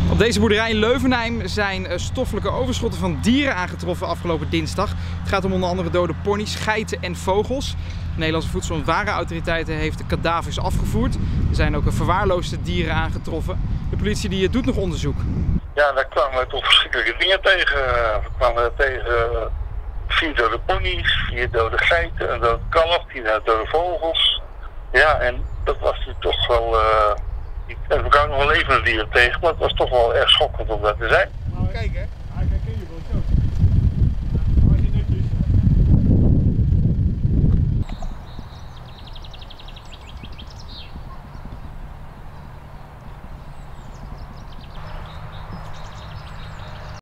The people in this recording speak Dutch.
Op deze boerderij in Leuvenheim zijn stoffelijke overschotten van dieren aangetroffen afgelopen dinsdag. Het gaat om onder andere dode ponies, geiten en vogels. De Nederlandse Voedsel- en Warenautoriteit heeft de kadavers afgevoerd. Er zijn ook verwaarloosde dieren aangetroffen. De politie doet nog onderzoek. Ja, daar kwamen we toch verschrikkelijke dingen tegen. We kwamen tegen 4 dode ponies, 4 dode geiten, een dode kalf, 10 dode vogels. Ja, en dat was natuurlijk toch wel... we kwamen nog wel levende dieren tegen, maar het was toch wel erg schokkend om dat te zijn. Kijk hè.